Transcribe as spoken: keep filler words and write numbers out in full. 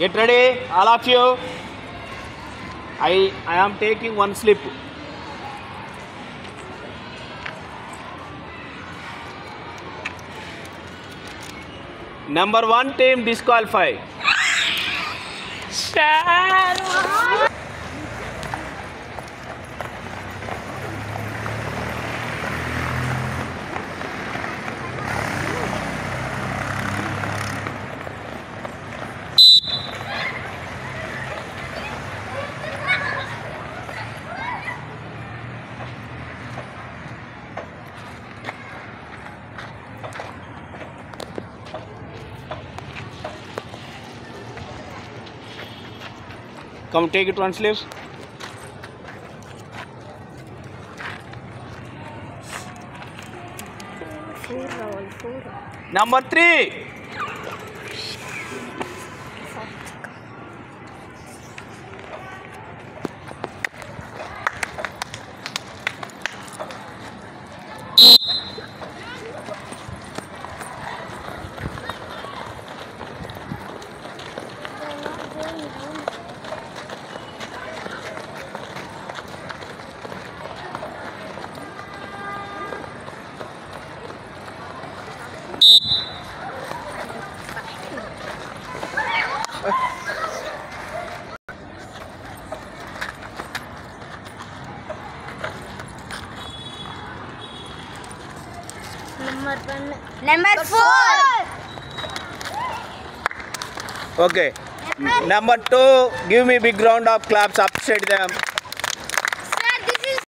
Get ready, all of you. I, I am taking one slip. Number one team disqualified. Come take it one slip. Four, roll, four. Number three. Number one. Number four. Okay. Number two. Give me big round of claps. Upset them.